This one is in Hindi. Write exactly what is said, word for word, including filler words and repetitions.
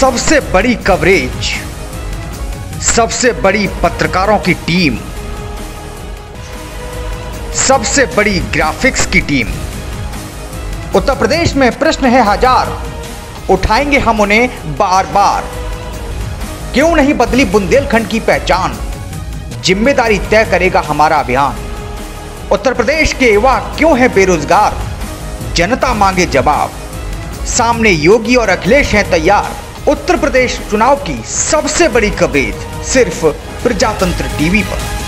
सबसे बड़ी कवरेज, सबसे बड़ी पत्रकारों की टीम, सबसे बड़ी ग्राफिक्स की टीम। उत्तर प्रदेश में प्रश्न है हजार, उठाएंगे हम उन्हें बार बार। क्यों नहीं बदली बुंदेलखंड की पहचान, जिम्मेदारी तय करेगा हमारा अभियान। उत्तर प्रदेश के युवा क्यों है बेरोजगार, जनता मांगे जवाब। सामने योगी और अखिलेश हैं तैयार। उत्तर प्रदेश चुनाव की सबसे बड़ी कवरेज सिर्फ प्रजातंत्र टीवी पर।